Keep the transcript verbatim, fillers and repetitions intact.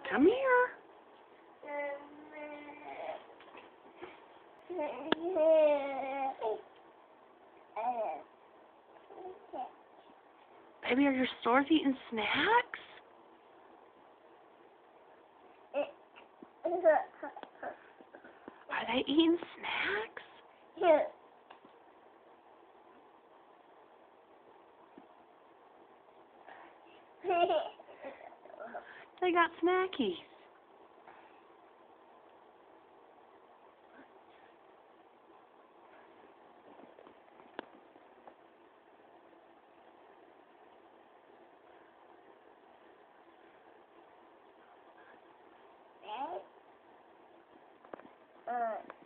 Come here. Baby, are your stores eating snacks? Are they eating snacks? They got snackies. Uh.